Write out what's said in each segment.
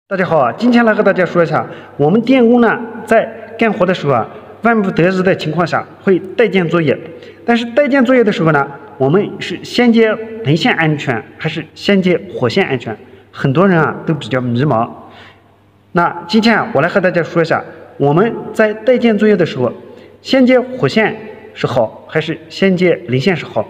大家好啊，今天来和大家说一下，我们电工呢在干活的时候啊，万不得已的情况下会带电作业。但是带电作业的时候呢，我们是先接零线安全还是先接火线安全？很多人啊都比较迷茫。那今天啊，我来和大家说一下，我们在带电作业的时候，先接火线是好还是先接零线是好？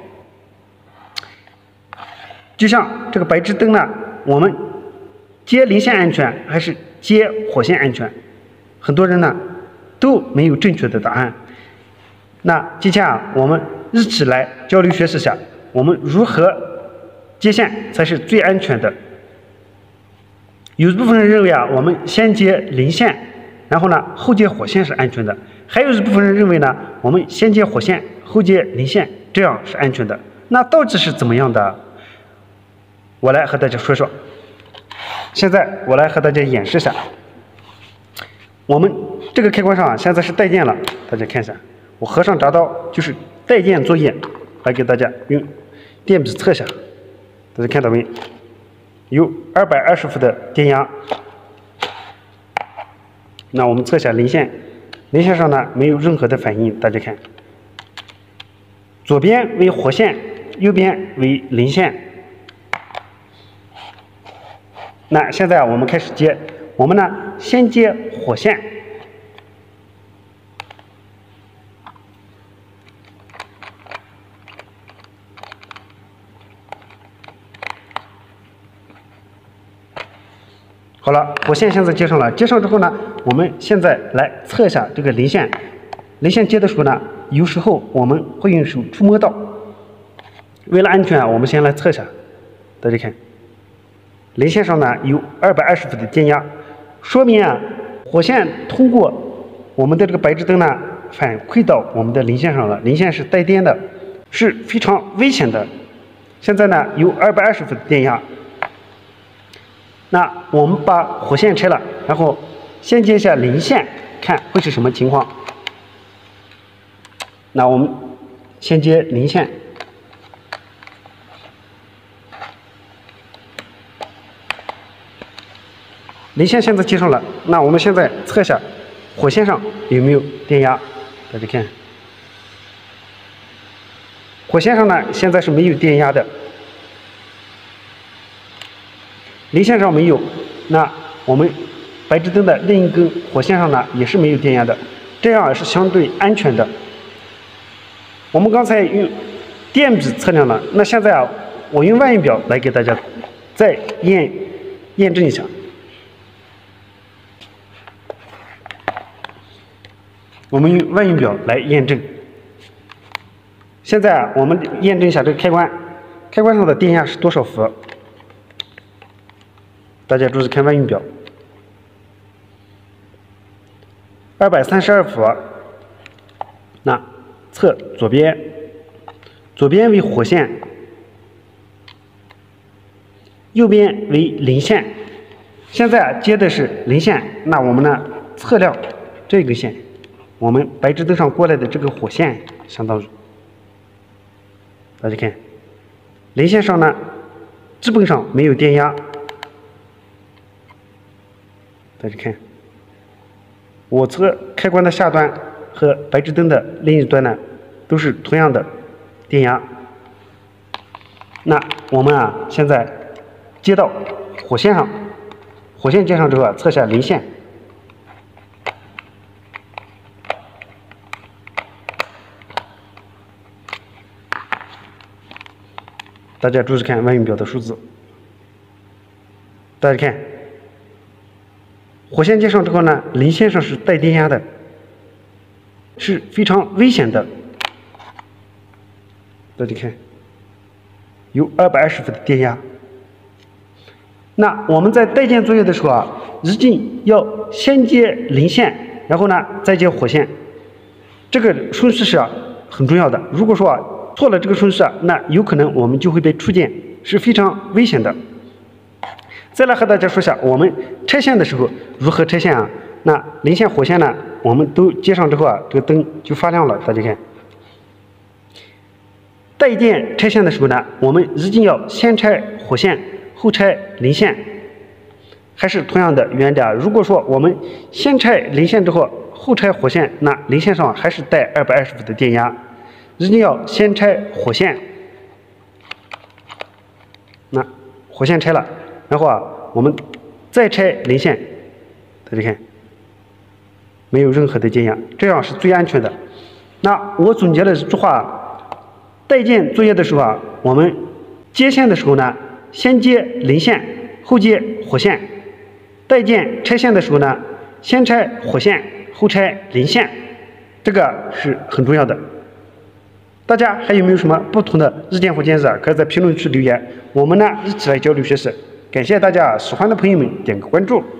就像这个白炽灯呢，我们接零线安全还是接火线安全？很多人呢都没有正确的答案。那今天啊，我们一起来交流学习一下，我们如何接线才是最安全的。有一部分人认为啊，我们先接零线，然后呢后接火线是安全的；还有一部分人认为呢，我们先接火线，后接零线，这样是安全的。那到底是怎么样的？我来和大家说说。现在我来和大家演示一下，我们这个开关上啊，现在是带电了，大家看一下，我合上铡刀就是带电作业，来给大家用电笔测一下，大家看到没？有220伏的电压。那我们测一下零线，零线上呢没有任何的反应，大家看，左边为火线，右边为零线。那现在我们开始接，我们呢先接火线，好了，火线现在接上了，接上之后呢，我们现在来测一下这个零线。零线接的时候呢，有时候我们会用手触摸到，为了安全啊，我们先来测一下，大家看。零线上呢有220伏的电压，说明啊火线通过我们的这个白炽灯呢反馈到我们的零线上了，零线是带电的，是非常危险的。现在呢有220伏的电压，那我们把火线拆了，然后先接一下零线，看会是什么情况。那我们先接零线。零线现在接上了，那我们现在测一下火线上有没有电压，大家看，火线上呢现在是没有电压的，零线上没有，那我们白炽灯的另一根火线上呢也是没有电压的，这样是相对安全的。我们刚才用电笔测量了，那现在啊，我用万用表来给大家再验证一下。我们用万用表来验证。现在啊，我们验证一下这个开关，开关上的电压是多少伏？大家注意看万用表，232伏。那测左边，左边为火线，右边为零线。现在啊接的是零线，那我们呢测量这根线。我们白炽灯上过来的这个火线，相当于，大家看，零线上呢，基本上没有电压。大家看，我测开关的下端和白炽灯的另一端呢，都是同样的电压。那我们啊，现在接到火线上，火线接上之后啊，测下零线。大家注意看万用表的数字，大家看，火线接上之后呢，零线上是带电压的，是非常危险的。大家看，有220伏的电压。那我们在带电作业的时候啊，一定要先接零线，然后呢再接火线，这个顺序是很重要的。如果说错了这个顺序啊，那有可能我们就会被触电，是非常危险的。再来和大家说一下，我们拆线的时候如何拆线啊？那零线、火线呢，我们都接上之后啊，这个灯就发亮了。大家看，带电拆线的时候呢，我们一定要先拆火线，后拆零线。 还是同样的原理啊。如果说我们先拆零线之后，后拆火线，那零线上还是带220伏的电压，一定要先拆火线。那火线拆了，然后啊，我们再拆零线，大家看，没有任何的电压，这样是最安全的。那我总结了这句话，带键作业的时候啊，我们接线的时候呢，先接零线，后接火线；带键拆线的时候呢，先拆火线，后拆零线，这个是很重要的。大家还有没有什么不同的意见或建议啊？可以在评论区留言，我们呢一起来交流学习。感谢大家，喜欢的朋友们点个关注。